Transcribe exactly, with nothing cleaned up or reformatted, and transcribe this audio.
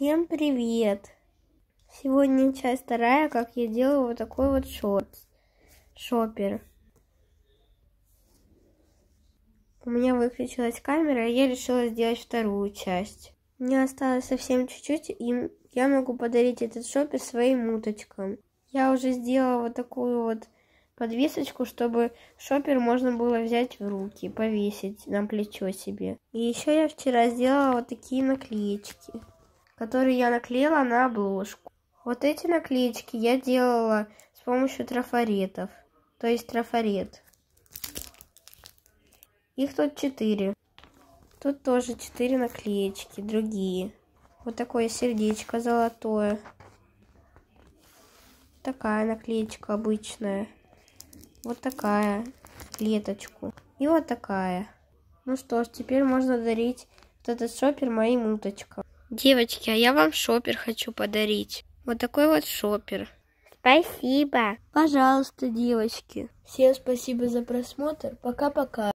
Всем привет! Сегодня часть вторая, как я делаю вот такой вот шорт. Шопер. У меня выключилась камера, и я решила сделать вторую часть. Мне осталось совсем чуть-чуть, и я могу подарить этот шопер своим уточкам. Я уже сделала вот такую вот подвесочку, чтобы шопер можно было взять в руки, повесить на плечо себе. И еще я вчера сделала вот такие наклеечки, которые я наклеила на обложку. Вот эти наклеечки я делала с помощью трафаретов, то есть трафарет. Их тут четыре. Тут тоже четыре наклеечки, другие. Вот такое сердечко золотое. Такая наклеечка обычная. Вот такая, клеточку. И вот такая. Ну что ж, теперь можно дарить вот этот шопер моим уточкам. Девочки, а я вам шопер хочу подарить. Вот такой вот шопер. Спасибо. Пожалуйста, девочки. Всем спасибо за просмотр. Пока-пока.